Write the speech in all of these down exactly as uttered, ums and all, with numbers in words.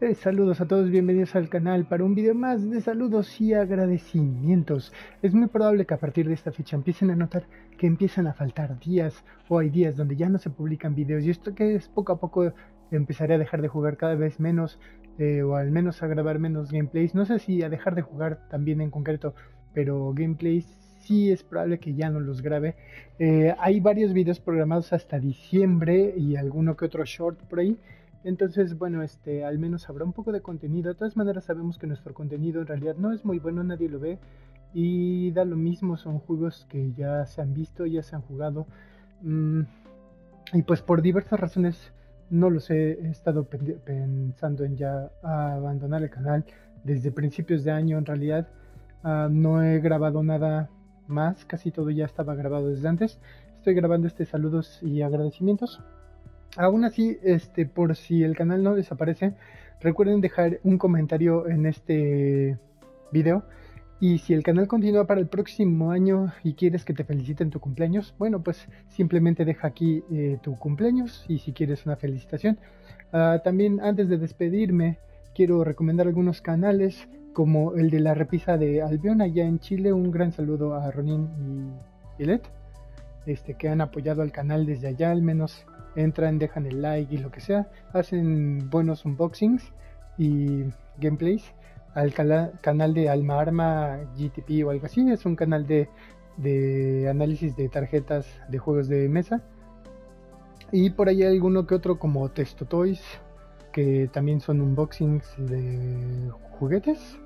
Eh, saludos a todos, bienvenidos al canal para un video más de saludos y agradecimientos. Es muy probable que a partir de esta fecha empiecen a notar que empiezan a faltar días o hay días donde ya no se publican videos, y esto que es poco a poco empezaré a dejar de jugar cada vez menos, eh, o al menos a grabar menos gameplays. No sé si a dejar de jugar también en concreto, pero gameplays sí es probable que ya no los grabe. Eh, hay varios videos programados hasta diciembre y alguno que otro short por ahí. Entonces, bueno, este, al menos habrá un poco de contenido. De todas maneras, sabemos que nuestro contenido en realidad no es muy bueno, nadie lo ve y da lo mismo, son juegos que ya se han visto, ya se han jugado. Mm, y pues por diversas razones, no los he, he estado pensando en ya abandonar el canal desde principios de año. En realidad, uh, no he grabado nada más, casi todo ya estaba grabado desde antes. Estoy grabando este saludos y agradecimientos. Aún así, este, por si el canal no desaparece, recuerden dejar un comentario en este video. Y si el canal continúa para el próximo año y quieres que te feliciten tu cumpleaños, bueno, pues simplemente deja aquí eh, tu cumpleaños y si quieres una felicitación. Uh, también antes de despedirme, quiero recomendar algunos canales como el de la repisa de Albion allá en Chile. Un gran saludo a Ronin y Ilet, este, que han apoyado al canal desde allá. Al menos entran, dejan el like y lo que sea, hacen buenos unboxings y gameplays. Al cala, canal de Alma Arma G T P o algo así, es un canal de, de análisis de tarjetas de juegos de mesa. Y por ahí hay alguno que otro como Testo Toys, que también son unboxings de juguetes.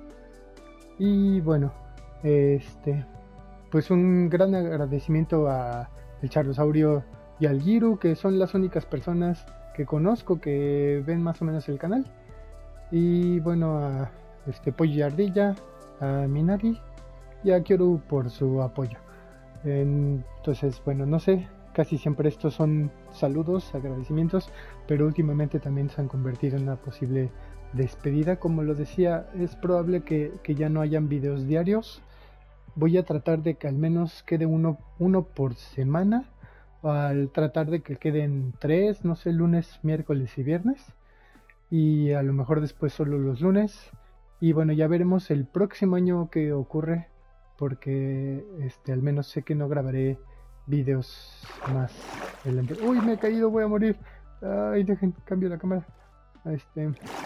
Y bueno, este, pues un gran agradecimiento a el Charlosaurio y al Giru, que son las únicas personas que conozco que ven más o menos el canal. Y bueno, a este Pollo y Ardilla, a Minari y a Kyoru por su apoyo. Entonces, bueno, no sé, casi siempre estos son saludos, agradecimientos, pero últimamente también se han convertido en una posible despedida. Como lo decía, es probable que, que ya no hayan videos diarios. Voy a tratar de que al menos quede uno, uno por semana, al tratar de que queden tres, no sé, lunes, miércoles y viernes, y a lo mejor después solo los lunes. Y bueno, ya veremos el próximo año qué ocurre, porque este, al menos sé que no grabaré videos más adelante. Uy, me he caído, voy a morir. Ay, dejen, cambio la cámara. Este,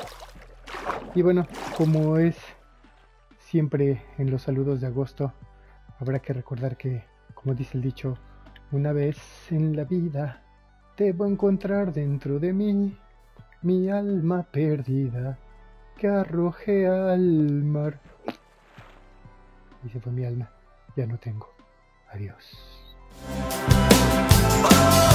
y bueno, como es siempre en los saludos de agosto, habrá que recordar que, como dice el dicho, una vez en la vida debo encontrar dentro de mí mi alma perdida que arrojé al mar. Y se fue mi alma, ya no tengo. Adiós.